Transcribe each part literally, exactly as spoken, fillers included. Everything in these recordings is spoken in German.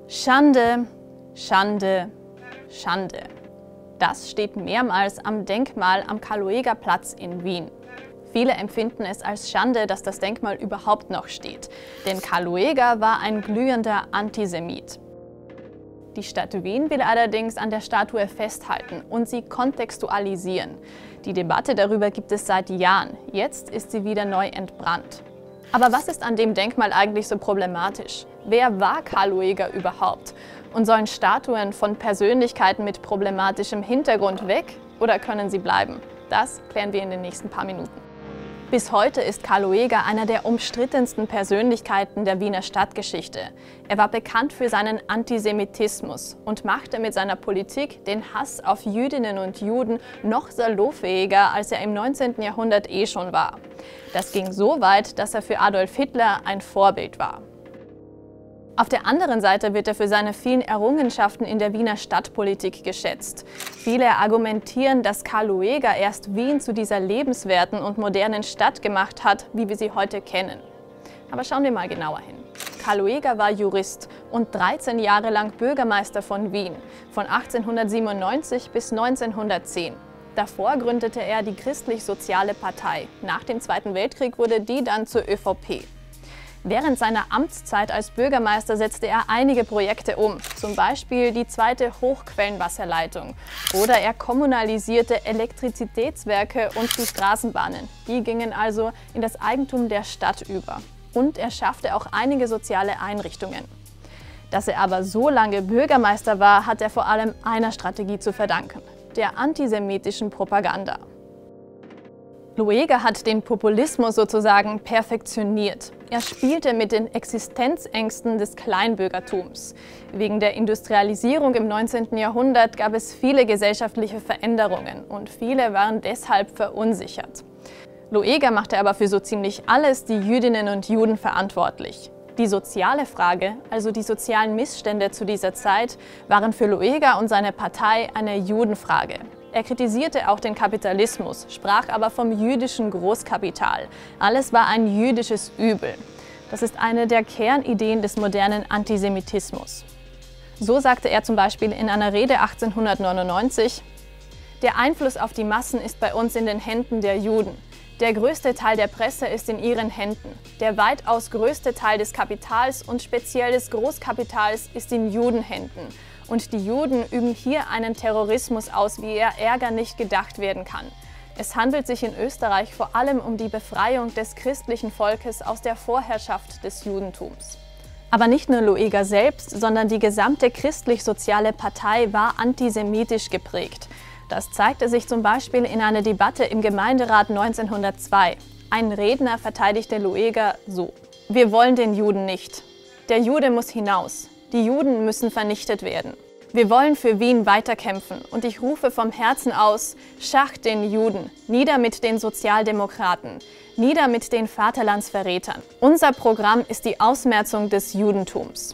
Schande, Schande, Schande. Das steht mehrmals am Denkmal am Karl-Lueger-Platz in Wien. Viele empfinden es als Schande, dass das Denkmal überhaupt noch steht, denn Karl Lueger war ein glühender Antisemit. Die Stadt Wien will allerdings an der Statue festhalten und sie kontextualisieren. Die Debatte darüber gibt es seit Jahren, jetzt ist sie wieder neu entbrannt. Aber was ist an dem Denkmal eigentlich so problematisch? Wer war Karl Lueger überhaupt? Und sollen Statuen von Persönlichkeiten mit problematischem Hintergrund weg oder können sie bleiben? Das klären wir in den nächsten paar Minuten. Bis heute ist Karl Lueger einer der umstrittensten Persönlichkeiten der Wiener Stadtgeschichte. Er war bekannt für seinen Antisemitismus und machte mit seiner Politik den Hass auf Jüdinnen und Juden noch salonfähiger, als er im neunzehnten Jahrhundert eh schon war. Das ging so weit, dass er für Adolf Hitler ein Vorbild war. Auf der anderen Seite wird er für seine vielen Errungenschaften in der Wiener Stadtpolitik geschätzt. Viele argumentieren, dass Karl Lueger erst Wien zu dieser lebenswerten und modernen Stadt gemacht hat, wie wir sie heute kennen. Aber schauen wir mal genauer hin. Karl Lueger war Jurist und dreizehn Jahre lang Bürgermeister von Wien, von achtzehnhundertsiebenundneunzig bis neunzehnhundertzehn. Davor gründete er die Christlich-Soziale Partei. Nach dem Zweiten Weltkrieg wurde die dann zur ÖVP. Während seiner Amtszeit als Bürgermeister setzte er einige Projekte um, zum Beispiel die zweite Hochquellenwasserleitung. Oder er kommunalisierte Elektrizitätswerke und die Straßenbahnen. Die gingen also in das Eigentum der Stadt über. Und er schaffte auch einige soziale Einrichtungen. Dass er aber so lange Bürgermeister war, hat er vor allem einer Strategie zu verdanken: der antisemitischen Propaganda. Lueger hat den Populismus sozusagen perfektioniert. Er spielte mit den Existenzängsten des Kleinbürgertums. Wegen der Industrialisierung im neunzehnten Jahrhundert gab es viele gesellschaftliche Veränderungen und viele waren deshalb verunsichert. Lueger machte aber für so ziemlich alles die Jüdinnen und Juden verantwortlich. Die soziale Frage, also die sozialen Missstände zu dieser Zeit, waren für Lueger und seine Partei eine Judenfrage. Er kritisierte auch den Kapitalismus, sprach aber vom jüdischen Großkapital. Alles war ein jüdisches Übel. Das ist eine der Kernideen des modernen Antisemitismus. So sagte er zum Beispiel in einer Rede achtzehnhundertneunundneunzig: Der Einfluss auf die Massen ist bei uns in den Händen der Juden. Der größte Teil der Presse ist in ihren Händen. Der weitaus größte Teil des Kapitals und speziell des Großkapitals ist in Judenhänden. Und die Juden üben hier einen Terrorismus aus, wie er Ärger nicht gedacht werden kann. Es handelt sich in Österreich vor allem um die Befreiung des christlichen Volkes aus der Vorherrschaft des Judentums. Aber nicht nur Lueger selbst, sondern die gesamte Christlich-Soziale Partei war antisemitisch geprägt. Das zeigte sich zum Beispiel in einer Debatte im Gemeinderat neunzehnhundertzwei. Ein Redner verteidigte Lueger so: Wir wollen den Juden nicht. Der Jude muss hinaus. Die Juden müssen vernichtet werden. Wir wollen für Wien weiterkämpfen und ich rufe vom Herzen aus: Schacht den Juden, nieder mit den Sozialdemokraten, nieder mit den Vaterlandsverrätern. Unser Programm ist die Ausmerzung des Judentums.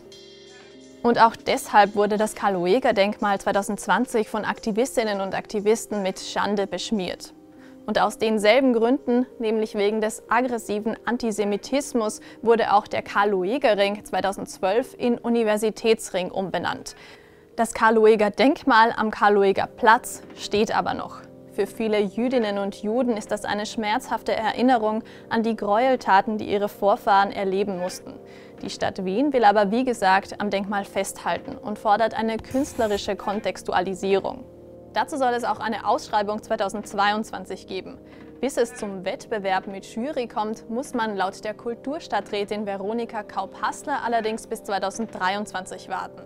Und auch deshalb wurde das Karl-Lueger-Denkmal zweitausendzwanzig von Aktivistinnen und Aktivisten mit Schande beschmiert. Und aus denselben Gründen, nämlich wegen des aggressiven Antisemitismus, wurde auch der Karl-Lueger-Ring zweitausendzwölf in Universitätsring umbenannt. Das Karl-Lueger-Denkmal am Karl-Lueger-Platz steht aber noch. Für viele Jüdinnen und Juden ist das eine schmerzhafte Erinnerung an die Gräueltaten, die ihre Vorfahren erleben mussten. Die Stadt Wien will aber, wie gesagt, am Denkmal festhalten und fordert eine künstlerische Kontextualisierung. Dazu soll es auch eine Ausschreibung zweitausendzweiundzwanzig geben. Bis es zum Wettbewerb mit Jury kommt, muss man laut der Kulturstadträtin Veronika Kaup-Hassler allerdings bis zweitausenddreiundzwanzig warten.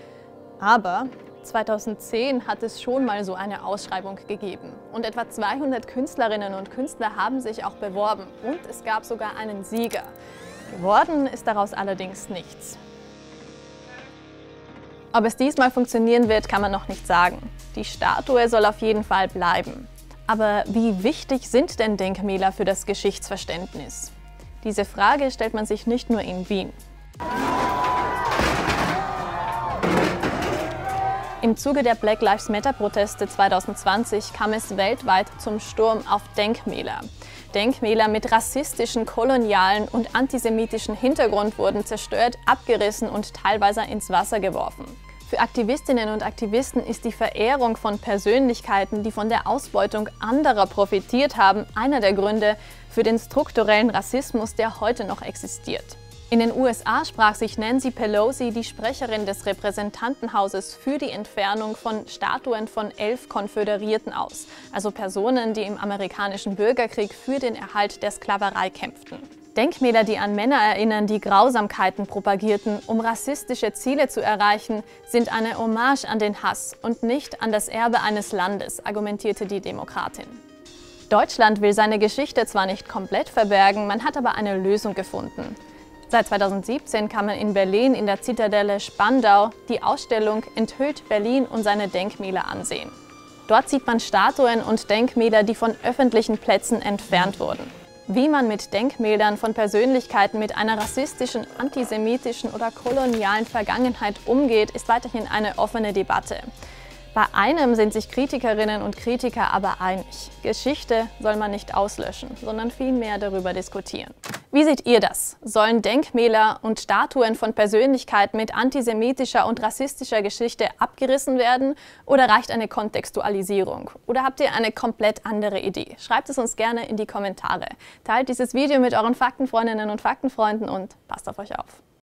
Aber zweitausendzehn hat es schon mal so eine Ausschreibung gegeben. Und etwa zweihundert Künstlerinnen und Künstler haben sich auch beworben. Und es gab sogar einen Sieger. Geworden ist daraus allerdings nichts. Ob es diesmal funktionieren wird, kann man noch nicht sagen. Die Statue soll auf jeden Fall bleiben. Aber wie wichtig sind denn Denkmäler für das Geschichtsverständnis? Diese Frage stellt man sich nicht nur in Wien. Im Zuge der Black Lives Matter-Proteste zweitausendzwanzig kam es weltweit zum Sturm auf Denkmäler. Denkmäler mit rassistischen, kolonialen und antisemitischen Hintergrund wurden zerstört, abgerissen und teilweise ins Wasser geworfen. Für Aktivistinnen und Aktivisten ist die Verehrung von Persönlichkeiten, die von der Ausbeutung anderer profitiert haben, einer der Gründe für den strukturellen Rassismus, der heute noch existiert. In den U S A sprach sich Nancy Pelosi, die Sprecherin des Repräsentantenhauses, für die Entfernung von Statuen von elf Konföderierten aus, also Personen, die im amerikanischen Bürgerkrieg für den Erhalt der Sklaverei kämpften. Denkmäler, die an Männer erinnern, die Grausamkeiten propagierten, um rassistische Ziele zu erreichen, sind eine Hommage an den Hass und nicht an das Erbe eines Landes, argumentierte die Demokratin. Deutschland will seine Geschichte zwar nicht komplett verbergen, man hat aber eine Lösung gefunden. Seit zweitausendsiebzehn kann man in Berlin in der Zitadelle Spandau die Ausstellung Enthüllt Berlin und seine Denkmäler ansehen. Dort sieht man Statuen und Denkmäler, die von öffentlichen Plätzen entfernt wurden. Wie man mit Denkmälern von Persönlichkeiten mit einer rassistischen, antisemitischen oder kolonialen Vergangenheit umgeht, ist weiterhin eine offene Debatte. Bei einem sind sich Kritikerinnen und Kritiker aber einig. Geschichte soll man nicht auslöschen, sondern vielmehr darüber diskutieren. Wie seht ihr das? Sollen Denkmäler und Statuen von Persönlichkeiten mit antisemitischer und rassistischer Geschichte abgerissen werden oder reicht eine Kontextualisierung? Oder habt ihr eine komplett andere Idee? Schreibt es uns gerne in die Kommentare. Teilt dieses Video mit euren Faktenfreundinnen und Faktenfreunden und passt auf euch auf.